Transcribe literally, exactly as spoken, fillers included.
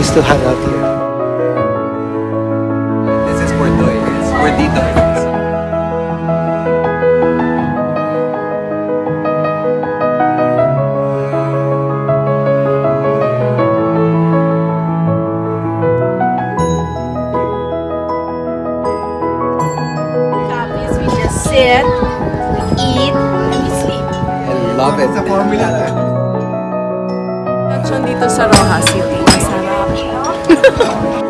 used to hang out here. This is Portoy. It's Gordito. We just sit, eat, and we sleep. I love it. It's a formula. Dito sa Rojas City. Masarap.